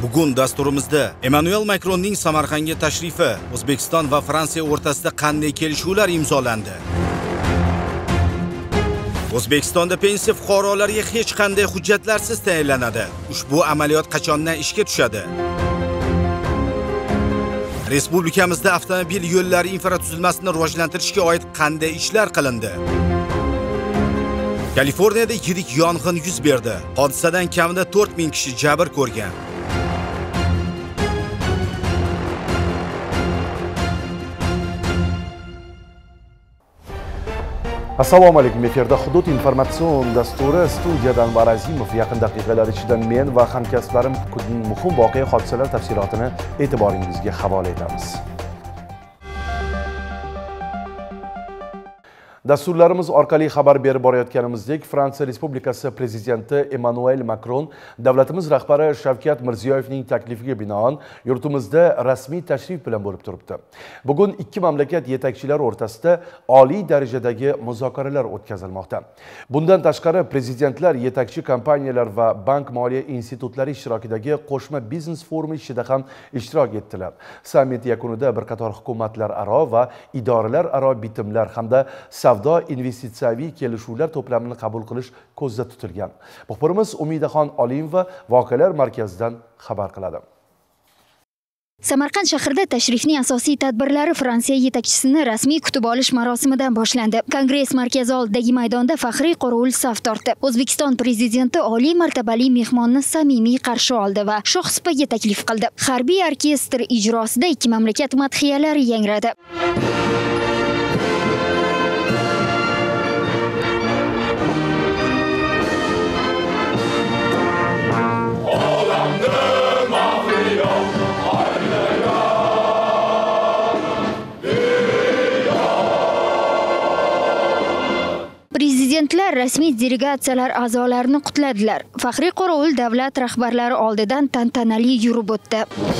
Bugun dasturimizda Emmanuel Macronning Samarqandga tashrifi, O'zbekiston va Fransiya o'rtasida qanday kelishuvlar imzolandi? O'zbekistonda pensiya fuqarolarga hech qanday hujjatlarsiz tayinlanadi. Ushbu amaliyot qachondan ishga tushadi? Respublikamizda avtomobil yo'llari infratuzilmasini rivojlantirishga oid qanday ishlar qilindi? Kaliforniyada yirik yong'in yuz berdi. Hodisadan kamida 4000 kishi jabr ko'rgan. Assalomu alaykum. Efirda Hudud informatsion dasturi, studiyadan Barazimov. Yaqin daqiqalar ichida men va hamkasblarim kunning muhim voqea hodisalar tafsilotini e'tiboringizga havola etamiz. Dasturlarimiz orqali xabar berib borayotganimizdek, Fransiya Respublikasi prezidenti Emmanuel Macron davlatimiz rahbari Shavkat Mirziyoyevning taklifiga binoan yurtimizda rasmiy tashrif bilan bo'lib turibdi. Bugun ikki mamlakat yetakchilari o'rtasida oliy darajadagi muzokaralar o'tkazilmoqda. Bundan tashqari prezidentlar yetakchi kompaniyalar va bank moliya institutlari ishtirokidagi qo'shma biznes forumi ishida ham ishtirok etdilar. Sammit yakunida bir qator hukumatlararo va idoralararo bitimlar hamda savdo investitsiyaviy kelishuvlar to'plamini qabul qilish ko'zda tutilgan. Muxbirimiz Umidaxon Olimova voqealar markazidan xabar qiladi. Samarqand shahrida tashrifning asosiy tadbirlari Fransiya yetakchisini rasmiy kutib olish marosimidan boshlandi. Kongress markazi oldidagi maydonda faxriy qorovul saf tortdi. O'zbekiston prezidenti oliy martabali mehmonni samimiy qarshi oldi va shoh supaga taklif qildi. Harbiy orkestr ijrosida ikki mamlakat madhiyalari yangradi. Prezidentlar rasmiy delegatsiyalar a'zolarini qutladilar. Faxriy qorovul davlat rahbarlari oldidan tantanali yurib o'tdi.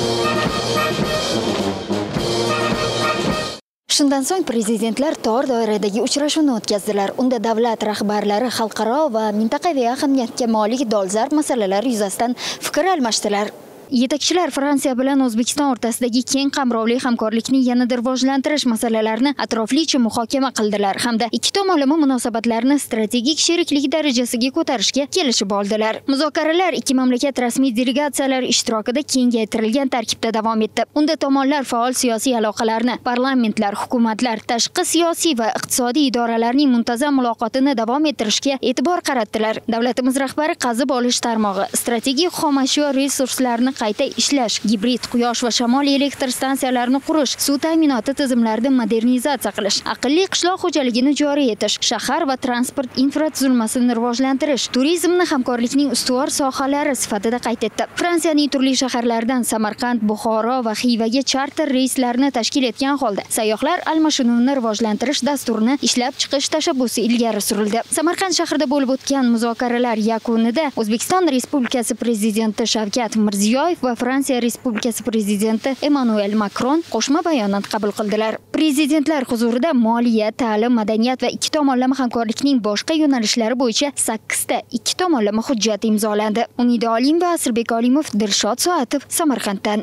Shundan so'ng prezidentlar tor doiradagi uchrashuvni o'tkazdilar. Unda davlat rahbarlari xalqaro va mintaqaviy ahamiyatga molik dolzarb masalalar yuzasidan fikr almashdilar. Yetakchilar Fransiya bilan O'zbekiston o'rtasidagi keng qamrovli hamkorlikni yanada rivojlantirish masalalarini atroflicha muhokama qildilar hamda ikki tomonlama munosabatlarni strategik sheriklik darajasiga ko'tarishga kelishib oldilar. Muzokaralar ikki mamlakat rasmiy delegatsiyalari ishtirokida kengaytirilgan tarkibda davom etdi. Unda tomonlar faol siyosiy aloqalarni, parlamentlar, hukumatlar, tashqi siyosiy va iqtisodiy idoralarning muntazam muloqotini davom ettirishga e'tibor qaratdilar. Davlatimiz rahbari qazib olish tarmog'i, strategik xomashyo resurslarini qayta ishlash, gibrid quyosh va shamol elektr stansiyalarini qurish, suv ta'minoti tizimlarida modernizatsiya qilish, aqlli qishloq xo'jaligini joriy etish, shahar va transport infratuzilmasini rivojlantirish, turizmni hamkorlikning ustuvor sohalari sifatida qayd etdi. Fransiyaning turli shaharlaridan Samarqand, Buxoro va Xivaga charter reyslarni tashkil etgan holda sayyohlar almashinuvini rivojlantirish dasturini ishlab chiqish tashabbusi ilgari surildi. Samarqand shahrida bo'lib o'tgan muzokaralar yakunida O'zbekiston Respublikasi prezidenti Shavkat Mirziyoyev va Fransiya Respublikasi prezidenti Emmanuel Macron qo'shma bayonot qabul qildilar. Prezidentlar huzurida moliya, ta'lim, madaniyat va ikki tomonlama hamkorlikning boshqa yo'nalishlari bo'yicha 8 ta ikki tomonlama hujjat imzolandi. Umida Olimova, Asirbek Olimov, Dilshod Soatov, Samarqanddan.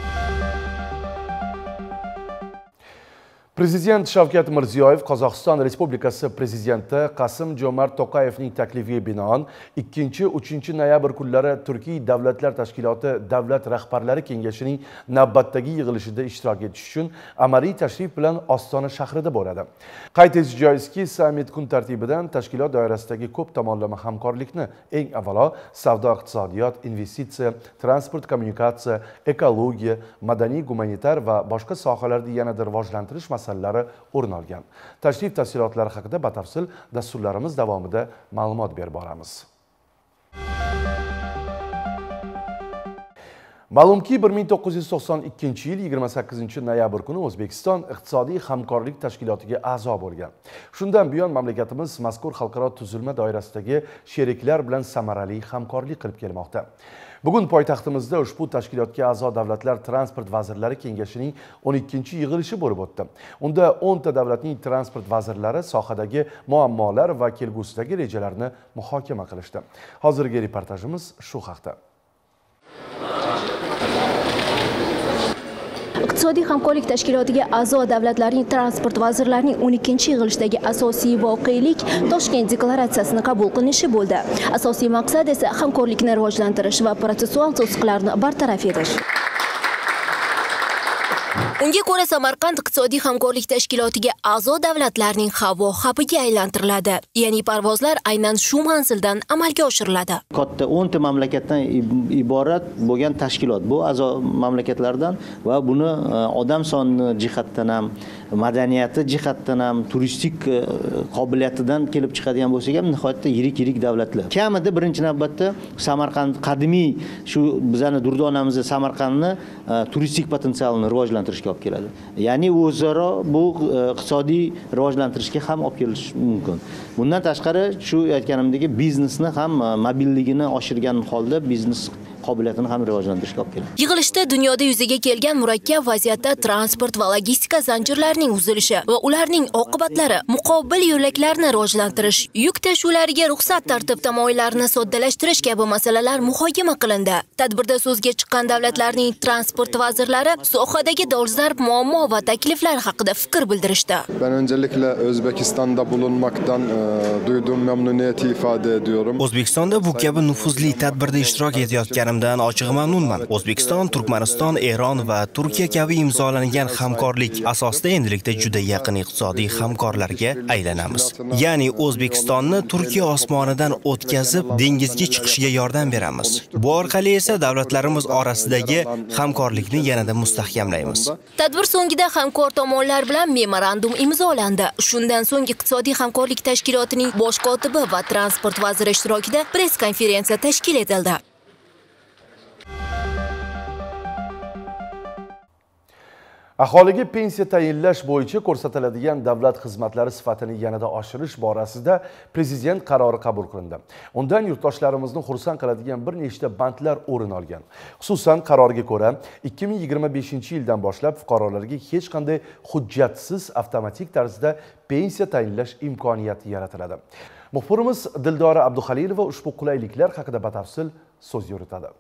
Prezident Shavkat Mirziyoyev Qozog'iston Respublikasi prezidenti Qasim-Jo'mart To'qayevning taklifiga binoan 2-3 noyabr kunlari Turkiy Davlatlar Tashkiloti Davlat rahbarlari kengashining navbatdagi yig'ilishida ishtirok etish uchun amaliy tashrif bilan Ostona shahrida bo'ladi. Qayd etish joizki, sammit kun tartibidan tashkilot doirasidagi ko'p tomonlama hamkorlikni eng avvalo savdo, iqtisodiyot, investitsiya, transport, kommunikatsiya, ekologiya, madaniy, gumanitar va boshqa sohalarda yanada rivojlantirish masalalari o'rin olgan. Tashrif tafsilotlari haqida batafsil dasturlarimiz davomida ma'lumot berib boramiz. Ma'lumki 1992 yil 28 noyabr kuni O'zbekiston iqtisodiy hamkorlik tashkilotiga a'zo bo'lgan. Shundan buyon mamlakatimiz mazkur xalqaro tuzilma doirasidagi sheriklar bilan samarali hamkorlik qilib kelmoqda. Bugun poytaxtimizda ushbu tashkilotga a'zo davlatlar transport vazirlari kengashining 12-yig'ilishi bo'lib o'tdi. Unda 10 ta davlatning transport vazirlari sohadagi muammolar va kelgusidagi rejalarni muhokama qilishdi. Hozirgi reportajimiz shu haqda. Iqtisodiy hamkorlik tashkilotiga a'zo davlatlarning transport vazirlarining 12-chi yig'ilishidagi asosiy voqelik Toshkent deklaratsiyasini qabul qilinishi bo'ldi. Asosiy maqsad esa hamkorlikni rivojlantirish va protsessual to'siqlarni bartaraf etish. Unga ko'ra Samarqand iqtisodiy hamkorlik tashkilotiga a'zo davlatlarning havo hubiga aylantiriladi. Ya'ni parvozlar aynan shu manzildan amalga oshiriladi. Katta 10 ta mamlakatdan iborat bo'lgan tashkilot. Bu a'zo mamlakatlardan va buni odam soni jihatdan ham, madaniyati jihatdan ham, turistik qobiliyatidan kelib chiqadigan bo'lsak ham nihoyatda yirik davlatlar. Kamida birinchi navbatda Samarqand qadimiy shu bizning durdonamizni Samarqandni turistik potensialini rivojlantirishga olib keladi. Ya'ni o'zaro bu iqtisodiy rivojlantirishga ham olib kelishi mumkin. Bundan tashqari shu aytganimdek biznesni ham mobilligini oshirgan holda biznes qobiliyatini ham rivojlantirishga olib keladi. Yig'ilishda dunyoda yuzaga kelgan murakkab vaziyatda transport va logistika zanjirlarining uzilishi va ularning oqibatlari, muqobil yo'laklarni rivojlantirish, yuk tashuvlariga ruxsat tartib-tamoyillarini soddalashtirish kabi masalalar muhokama qilindi. Tadbirda so'zga chiqqan davlatlarning transport vazirlari sohadagi dolzarb muammo va takliflar haqida fikr bildirishdi. Ben öncelikle Özbekistan'da bulunmaktan duyduğum memnuniyeti ifade ediyorum. O'zbekistonda bu kabi nufuzli tadbirda ishtirok etayotganimdan ochiq mamnunman. O'zbekiston, Turkmaniston, Eron va Turkiya kabi imzolangan hamkorlik asosida endilikda juda yaqin iqtisodiy hamkorlarga aylanamiz. Ya'ni O'zbekistonni Turkiya osmonidan o'tkazib dengizga chiqishiga yordam beramiz. Bu orqali esa davlatlarimiz orasidagi hamkorlikni yanada mustahkamlaymiz. Tadbir so'ngida hamkor tomonlar bilan memorandum imzolandi. Shundan so'ng iqtisodiy hamkorlik tashkilotining bosh kotibi va transport vaziri ishtirokida press konferensiya tashkil etildi. Aholiga pensiya tayinlash bo'yicha ko'rsatiladigan davlat xizmatlari sifatini yanada oshirish borasida prezident qarori qabul qilindi. Undan yurtdoshlarimizni xursand qiladigan bir nechta bandlar o'rin olgan. Xususan, qarorga ko'ra 2025-yildan boshlab fuqarolarga hech qanday hujjatsiz avtomatik tarzda pensiya tayinlash imkoniyati yaratiladi. Muxbirimiz Dildora Abduxalilova ushbu qulayliklar haqida batafsil so'z yuritadi.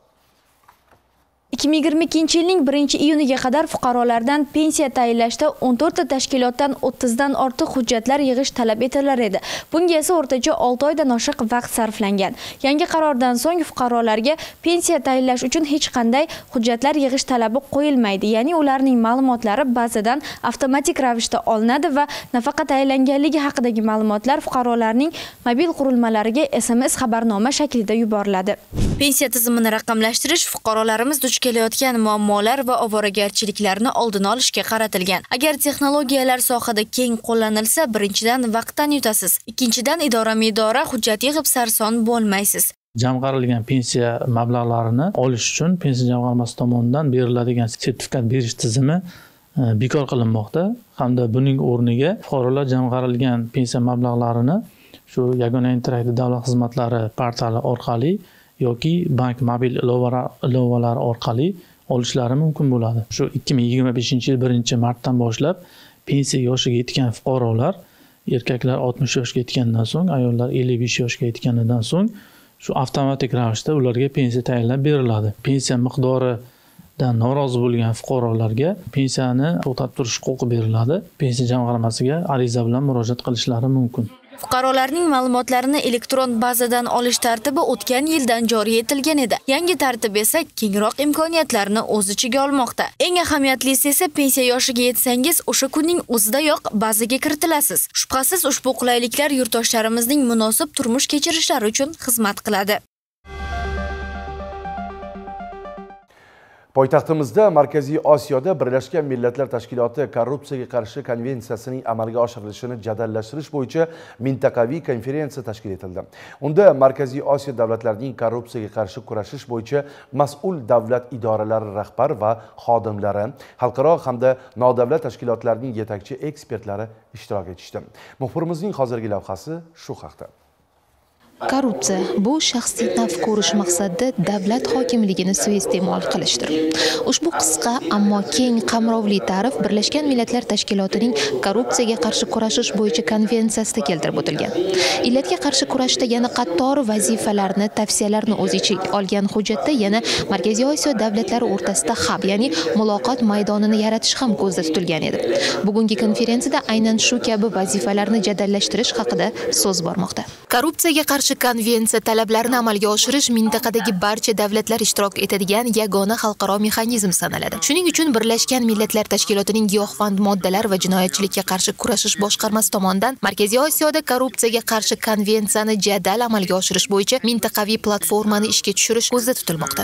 2022-yilning 1-iyuniga qadar fuqarolardan pensiya tayinlashda 14 ta tashkilotdan 30 dan ortiq hujjatlar yig'ish talab etilar edi. Bunga esa o'rtacha 6 oydan oshiq vaqt sarflangan. Yangi qarordan so'ng fuqarolarga pensiya tayinlash uchun hech qanday hujjatlar yig'ish talabi qo'yilmaydi. Ya'ni ularning ma'lumotlari bazadan avtomatik ravishda olinadi va nafaqa tayinlanganligi haqidagi ma'lumotlar fuqarolarning mobil qurilmalariga SMS xabarnoma shaklida yuboriladi. Pensiya tizimini raqamlashtirish fuqarolarimiz duch kelayotgan muammolar va ovoragarchiliklarni oldini olishga qaratilgan. Agar texnologiyalar sohada keng qo'llanilsa, birinchidan vaqtdan yutasiz, ikkinchidan idora-midora hujjat yig'ib sarson bo'lmaysiz. Jamg'arilgan pensiya mablag'larini olish uchun pensiya jamg'armasi tomonidan beriladigan sertifikat berish tizimi bekor qilinmoqda hamda buning o'rniga fuqarolar jamg'arilgan pensiya mablag'larini shu yagona interaktiv davlat xizmatlari portali orqali yoki bank mobil ilovalari orqali olishlari mumkin bo'ladi. Shu 2025-yil 1-martdan boshlab pensiya yoshiga yetgan fuqarolar, erkaklar 60 yoshga yetgandan so'ng, ayollar 55 yoshga yetganidan so'ng shu avtomatik ravishda ularga pensiya tayinlab beriladi. Pensiya miqdoridan norozi bo'lgan fuqarolarga pensiyani to'xtatib turish huquqi beriladi. Pensiya jamg'armasiga ariza bilan murojaat qilishlari mumkin. Fuqarolarning ma'lumotlarini elektron bazadan olish tartibi o'tgan yildan joriy etilgan edi. Yangi tartib esa kengroq imkoniyatlarni o'z ichiga olmoqda. Eng ahamiyatlisi esa pensiya yoshiga yetsangiz, o'sha kunning o'zidayoq bazaga kiritilasiz. Shubhasiz ushbu qulayliklar yurtdoshlarimizning munosib turmush kechirishlari uchun xizmat qiladi. Poytaxtimizda Markaziy Osiyoda Birlashgan Millatlar Tashkiloti korrupsiyaga qarshi konvensiyasining amalga oshirilishini jadallashtirish bo'yicha mintaqaviy konferensiya tashkil etildi. Unda Markaziy Osiyo davlatlarining korrupsiyaga qarshi kurashish bo'yicha mas'ul davlat idoralari rahbar va xodimlari, xalqaro hamda nodavlat tashkilotlarning yetakchi ekspertlari ishtirok etishdi. Muxbirimizning hozirgi lavhasi shu haqda. Korrupsiya bu shaxsiy naf ko'rish maqsadida davlat hokimligini suiiste'mol qilishdir. Ushbu qisqa ammo keng qamrovli ta'rif Birlashgan Millatlar Tashkilotining korrupsiyaga qarshi kurashish bo'yicha konvensiyasida keltirib o'tilgan. Illatga qarshi kurashda yana qator vazifalarni, tavsiyalarni o'z ichiga olgan hujjatda yana Markaziy Osiyo davlatlari o'rtasida hab, ya'ni muloqot maydonini yaratish ham ko'zda tutilgan edi. Bugungi konferensiyada aynan shu kabi vazifalarni jadallashtirish haqida so'z bormoqda. Korrupsiyaga qarshi konvensiya talablarini amalga oshirish mintaqadagi barcha davlatlar ishtirok etadigan yagona xalqaro mexanizm sanaladi. Shuning uchun Birlashgan Millatlar Tashkilotining giyohvand moddalar va jinoyatchilikka qarshi kurashish boshqarmasi tomonidan Markaziy Osiyoda korrupsiyaga qarshi konvensiyani jadal amalga oshirish bo'yicha mintaqaviy platformani ishga tushirish ko'zda tutilmoqda.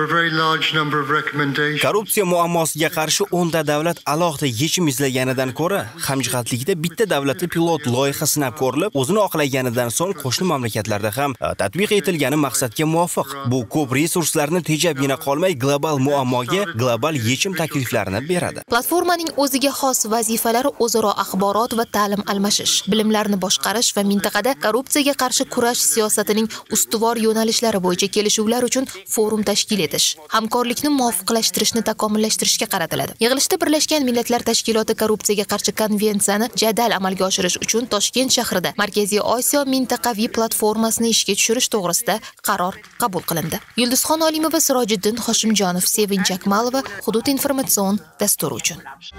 Korrupsiya muammosiga qarshi 10 ta davlat alohida yechim izlaganidan ko'ra, hamjihatlikda bitta davlatli pilot loyiha sinab ko'rilib, o'zini oqlaganidan so'ng qo'shni mamlakatlarda ham tatbiq etilgani maqsadga muvofiq. Bu ko'p resurslarni tejabgina qolmay global muammoga global yechim takliflarini beradi. Platformaning o'ziga xos vazifalari o'zaro axborot va ta'lim almashish, bilimlarni boshqarish va mintaqada korrupsiyaga qarshi kurash siyosatining ustuvor yo'nalishlari bo'yicha kelishuvlar uchun forum tashkil etish, hamkorlikni muvofiqlashtirishni takomillashtirishga qaratiladi. Yig'ilishda Birlashgan Millatlar Tashkiloti korrupsiyaga qarshi konvensiyani jadal amalga oshirish uchun Toshkent shahrida Markaziy Osiyo mintaqaviy platformasini ishga tushirish to'g'risida qaror qabul qilindi. Yulduzxon Olimova, Sirojiddin Hoshimjonov, Sevinch Akmalova, Hudud informatsion dasturi uchun.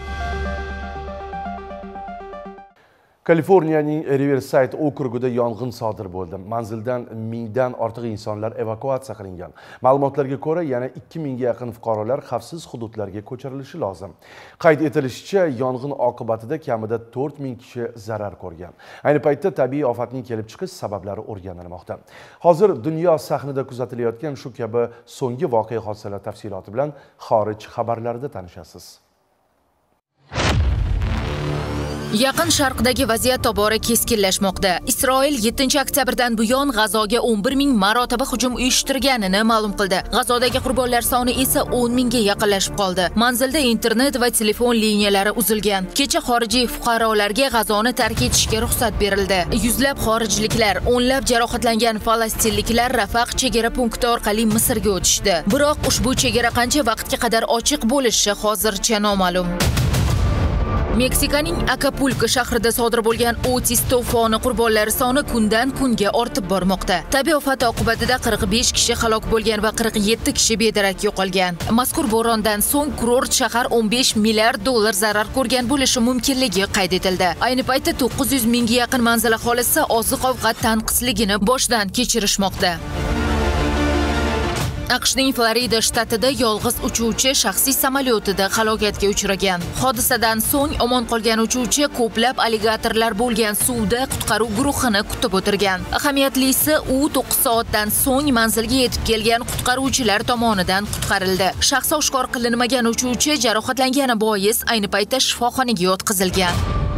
Kaliforniyaning Riverside okrugida yong'in sodir bo'ldi. Manzildan 1000 dan ortiq insonlar evakuatsiya qilingan. Ma'lumotlarga ko'ra, yana 2000 ga yaqin fuqarolar xavfsiz hududlarga ko'chirilishi lozim. Qayd etilishicha, yong'in oqibatida kamida 4000 kishi zarar ko'rgan. Ayni paytda tabiiy ofatning kelib chiqish sabablari o'rganilmoqda. Hozir dunyo sahnida kuzatilayotgan shu kabi so'nggi voqea hodisalar tafsiloti bilan xorij xabarlarida tanishasiz. Yaqin Sharqdagi vaziyat tobora keskinlashmoqda. Isroil 7-oktyabrdan buyon G'azoga 11000 marotaba hujum uyushtirganini ma'lum qildi. G'azodagi qurbonlar soni esa 10000 ga yaqinlashib qoldi. Manzilda internet va telefon liniyalari uzilgan. Kecha xorijiy fuqarolarga G'azoni tark etishga ruxsat berildi. Yuzlab xorijliklar, o'nlab jarohatlangan falastinliklar Rafah chegara punkti orqali Misrga o'tishdi. Biroq ushbu chegara qancha vaqtga qadar ochiq bo'lishi hozircha noma'lum. Meksikaning Acapulco shahrida sodir bo'lgan Otis to'foni qurbonlari soni kundan kunga ortib bormoqda. Tabiiy ofat oqibatida 45 kishi halok bo'lgan va 47 kishi bedarak yo'qolgan. Mazkur bo'rondan so'ng kurort shahar 15 milliard dollar zarar ko'rgan bo'lishi mumkinligi qayd etildi. Ayni paytda 900 mingga yaqin manzil aholisi oziq-ovqat tanqisligini boshdan kechirishmoqda. AQShning Florida shtatida yolg'iz uchuvchi shaxsiy samolyotida halokatga uchragan. Hodisadan so'ng omon qolgan uchuvchi ko'plab alligatorlar bo'lgan suvda qutqaruv guruhini kutib o'tirgan. Ahamiyatlisi, u 9 soatdan so'ng manzilga yetib kelgan qutqaruvchilar tomonidan qutqarildi. Shaxsi oshkor qilinmagan uchuvchi jarohatlangani bois ayni paytda shifoxonaga yotqizilgan.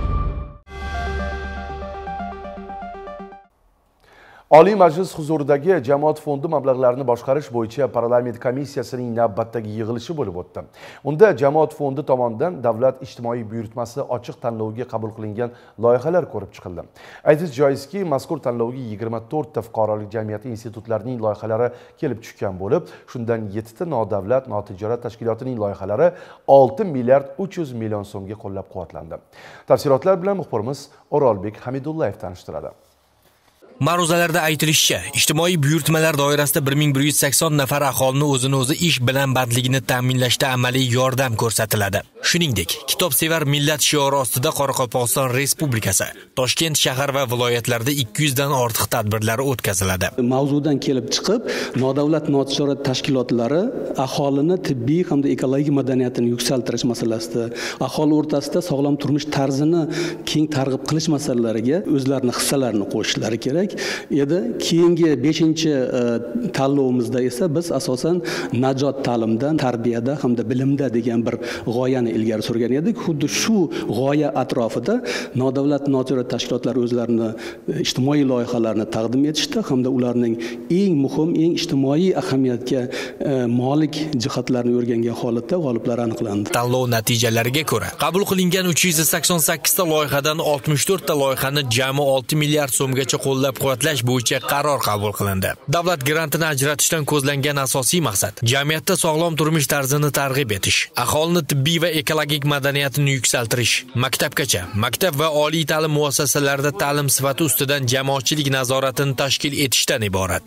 Oliy Majlis huzuridagi jamoat fondi mablag'larini boshqarish bo'yicha parlament komissiyasining navbatdagi yig'ilishi bo'lib o'tdi. Unda jamoat fondi tomonidan davlat ijtimoiy buyurtmasi ochiq tanlovga qabul qilingan loyihalar ko'rib chiqildi. Aytish joizki, mazkur tanlovga 24 ta fuqarolik jamiyati institutlarining loyihalari kelib tushgan bo'lib, shundan 7 ta nodavlat notijorat tashkilotining loyihalari 6 milliard 300 million so'mga qo'llab-quvvatlandi. Tafsilotlar bilan muxbirimiz O'rolbek Hamidullayev tanishtiradi. Ma'ruzalarda aytilishicha, ijtimoiy buyurtmalar doirasida 1180 nafar aholini o'zini o'zi ish bilan bandligini ta'minlashda amaliy yordam ko'rsatiladi. Shuningdek, kitobsevar millat shiori ostida Qoraqalpog'iston Respublikasi, Toshkent shahar va viloyatlarida 200 dan ortiq tadbirlar o'tkaziladi. Mavzudan kelib chiqib, nodavlat notijorat tashkilotlari aholini tibbiy hamda ekologik madaniyatini yuksaltirish masalasida, aholi o'rtasida sog'lom turmush tarzini keng targ'ib qilish masalalariga o'zlarining hissalarini qo'shishlari kerak edi. Keyingi 5-tanlovimizda esa biz asosan najot ta'limdan, tarbiyada hamda bilimda degan bir g'oyani ilgari surgan edik. Xuddi shu g'oya atrofida nodavlat notijorat tashkilotlar o'zlarining ijtimoiy loyihalarini taqdim etishdi hamda ularning eng muhim, eng ijtimoiy ahamiyatga molik jihatlarini o'rgangan holatda g'oliblar aniqlandi. Tanlov natijalariga ko'ra, qabul qilingan 388 ta loyihadan 64 ta loyihani jami 6 milliard so'mgacha qo'llab qo'llab-quvvatlash bo'yicha qaror qabul qilindi. Davlat grantini ajratishdan ko'zlangan asosiy maqsad jamiyatda sog'lom turmush tarzini targ'ib etish, aholini tibbiy va ekologik madaniyatini yuksaltirish, maktabgacha, maktab va oliy ta'lim muassasalarida ta'lim sifati ustidan jamoatchilik nazoratini tashkil etishdan iborat.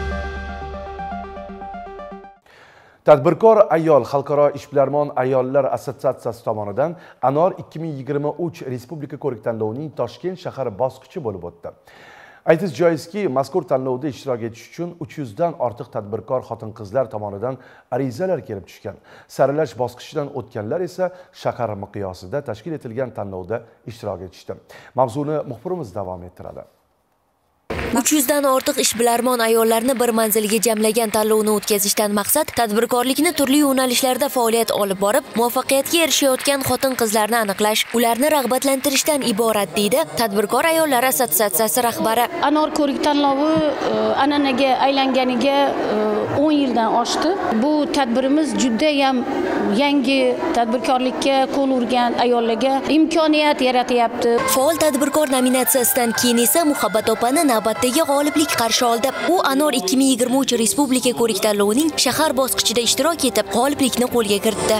Tadbirkor ayol xalqaro ishbilarmon ayollar assotsiatsiyasi tomonidan Anor 2023 Respublika ko'rik-tanlovining Toshkent shahar bosqichi bo'lib o'tdi. Aytish joizki, mazkur tanlovda ishtirok etish uchun 300 dan ortiq tadbirkor xotin-qizlar tomonidan arizalar kelib tushgan. Saralash bosqichidan o'tganlar esa shahar miqyosida tashkil etilgan tanlovda ishtirok etishdi. Mavzuni muxbirimiz davom ettiradi. 300 dan ortiq ishbilarmon ayollarni bir manzilga jamlagan tanlovni o'tkazishdan maqsad tadbirkorlikni turli yo'nalishlarda faoliyat olib borib, muvaffaqiyatga erishayotgan xotin-qizlarni aniqlash, ularni rag'batlantirishdan iborat, deydi Tadbirkor ayollar assotsiatsiyasi rahbari. Anor ko'rik-tanlovi an'anaga aylanganiga 10 yildan oshdi. Bu tadbirimiz juda ham yangi tadbirkorlikka qo'l urgan ayollarga imkoniyat yaratyapti. Faol tadbirkor nominatsiyasidan keyin esa Muhabbat opani navbatdagi g'oliblik qarshi oldi. U Anor 2023 Respublika ko'rik-tanlovining shahar bosqichida ishtirok etib, g'oliblikni qo'lga kiritdi.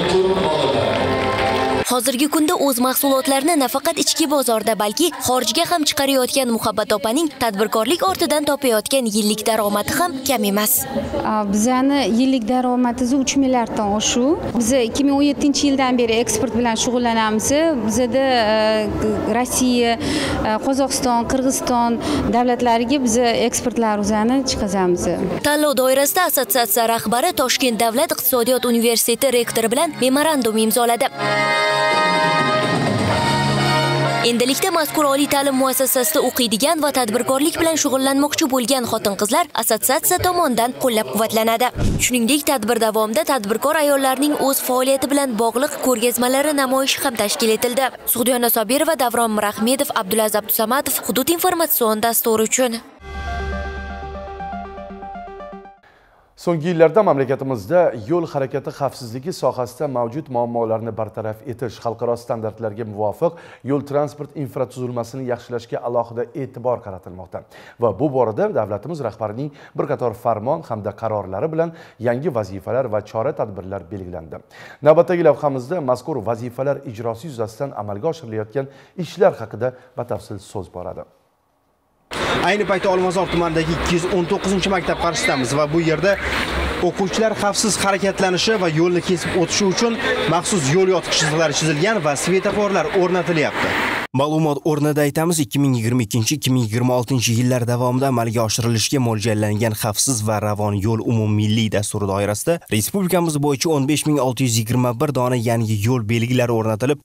Hozirgi kunda o'z mahsulotlarini nafaqat ichki bozorda, balki xorijga ham chiqarayotgan Muhabbat opaning tadbirkorlik ortidan topayotgan yillik daromadi ham kam emas. Bizani yillik daromadimiz 3 milliarddan oshuv. Biz 2017-yildan beri eksport bilan shug'ullanamiz. Bizda Rossiya, Qozog'iston, Qirg'iziston davlatlariga biz eksportlar o'zani chiqazamiz. Tanlov doirasida assotsiatsiya rahbari Toshkent davlat iqtisodiyot universiteti rektori bilan memorandum imzoladi. Endilikda mazkur oliy ta'lim muassasasida o'qiydigan va tadbirkorlik bilan shug'ullanmoqchi bo'lgan xotin-qizlar assotsiatsiya tomonidan qo'llab-quvvatlanadi. Shuningdek, tadbir davomida tadbirkor ayollarning o'z faoliyati bilan bog'liq ko'rgazmalari namoyishi ham tashkil etildi. Sug'diyona Sobirova, Davron Mirahmedov, Abdulaziz Abdusamatov, Hudud informatsion dasturi uchun. So'nggi yillarda mamlakatimizda yo'l harakati xavfsizligi sohasida mavjud muammolarni bartaraf etish, xalqaro standartlarga muvofiq yo'l transport infratuzilmasini yaxshilashga alohida e'tibor qaratilmoqda. Va bu borada davlatimiz rahbarining bir qator farmon hamda qarorlari bilan yangi vazifalar va chora-tadbirlar belgilandi. Navbatdagi lavhamizda mazkur vazifalar ijrosi yuzasidan amalga oshirilayotgan ishlar haqida batafsil so'z boradi. Ayni paytda Olmazor tumanidagi 219-maktab qarshisidamiz va bu yerda o'quvchilar xavfsiz harakatlanishi va yo'lni kesib o'tishi uchun maxsus yo'l yotiq chiziqlari chizilgan va svetoforlar o'rnatilyapti. Ma'lumot o'rnida aytamiz, 2022-2026 yillar davomida amalga oshirilishiga mo'ljallangan xavfsiz va ravon yo'l umummilliy dasturi doirasida respublikamiz bo'yicha 15621 dona yangi yo'l belgilari o'rnatilib,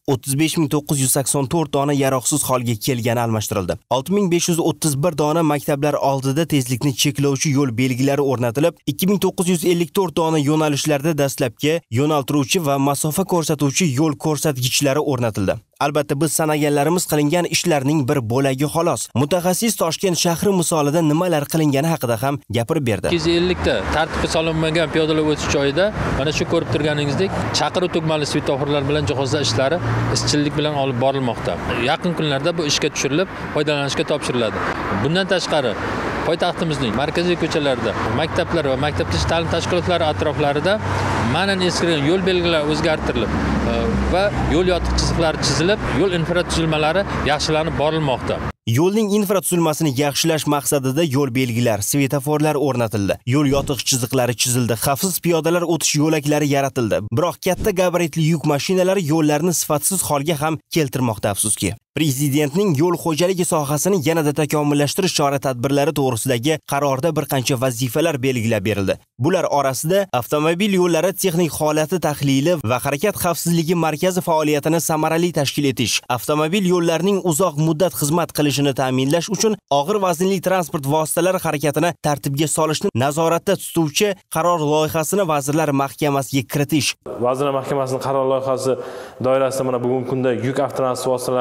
35984 dona yaroqsiz holga kelgani almashtirildi. 6531 dona maktablar oldida tezlikni cheklovchi yo'l belgilari o'rnatilib, 2954 dona yo'nalishlarda dastlabki yo'naltiruvchi va masofa ko'rsatuvchi yo'l ko'rsatgichlari o'rnatildi. Albatta biz sanaganlarimiz qilingan ishlarning bir bo'lagi xolos. Mutaxassis Toshkent shahri misolida nimalar qilingani haqida ham gapirib berdi. 250 ta tartibga solinmagan piyodalar o'tish joyida mana shu ko'rib turganingizdek chaqiruv tugmali svetoforlar bilan jihozlash ishlari izchillik bilan olib borilmoqda. Yaqin kunlarda bu ishga tushirilib, foydalanishga topshiriladi. Bundan tashqari poytaxtimizning markaziy ko'chalarida, maktablar va maktabgacha ta'lim tashkilotlari atroflarida ma'nan eskigan yo'l belgilari o'zgartirilib va yo'l yotiq chiziqlari chizilib, yo'l infratuzilmalari yaxshilanib borilmoqda. Yo'lning infratuzilmasini yaxshilash maqsadida yo'l belgilar, svetoforlar o'rnatildi. Yo'l yotiq chiziqlari chizildi, xavfsiz piyodalar o'tish yo'laklari yaratildi. Biroq katta gabaritli yuk mashinalari yo'llarni sifatsiz holga ham keltirmoqda, afsuski. Prezidentning yo'l xo'jaligi sohasini yanada takomillashtirish chora-tadbirlari to'g'risidagi qarorda bir qancha vazifalar belgilab berildi. Bular orasida avtomobil yo'llari texnik holati tahlili va harakat xavfsizligi markazi faoliyatini samarali tashkil etish, avtomobil yo'llarining uzoq muddat xizmat qilishini ta'minlash uchun og'ir vaznli transport vositalari harakatini tartibga solishni nazoratda tutuvchi qaror loyihasini Vazirlar Mahkamasiga kiritish. Vazirlar Mahkamasining qaror loyihasi doirasida mana bugungi kunda yuk avtotransport vositalarining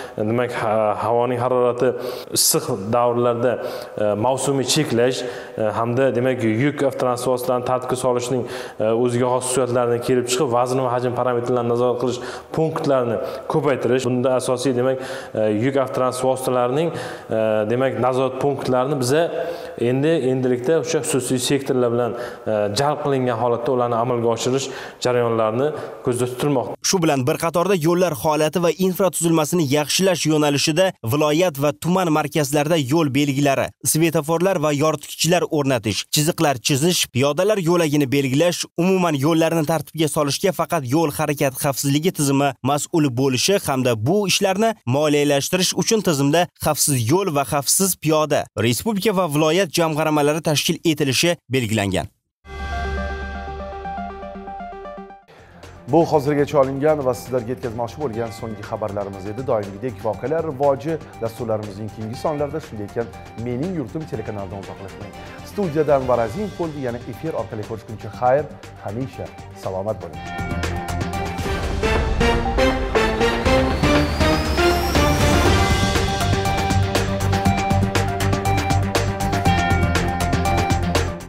demak havoning harorati issiq davrlarda mavsumiy cheklash hamda demak yuk avtotransport vositalarini tartibga solishning o'ziga xos xususiyatlarini kelib chiqib vazn va hajm parametrlarini nazorat qilish punktlarini ko'paytirish. Bunda asosiy demak yuk avtotransport vositalarining demak nazorat punktlarini biza endilikda o'sha xususiy sektorlar bilan jalb qilingan holatda ularni amalga oshirish jarayonlarini ko'zda tutilmoqda. Shu bilan bir qatorda yo'llar holati va infratuzilmasini yaxshilash yo'nalishida viloyat va tuman markazlarida yo'l belgilari, svetoforlar va yoritgichlar o'rnatish, chiziqlar chizish, piyodalar yo'lagini belgilash, umuman yo'llarni tartibga solishga faqat yo'l harakati xavfsizligi tizimi mas'ul bo'lishi hamda bu ishlarni moliyalashtirish uchun tizimda xavfsiz yo'l va xavfsiz piyoda, respublika va viloyat jamg'armalari tashkil etilishi belgilangan. Bu hozirgacha olingan va sizlarga yetkazmoqchi bo'lgan so'nggi xabarlarimiz edi. Doimgidek voqealar rivoji dasturlarimizning keyingi sonlarida, shunday ekan Mening yurtim telekanalidan uzoqlashmang. Studiyadan Varazin bo'ldi, yana efir orqali ko'rishguncha xayr, hamisha salomat bo'ling.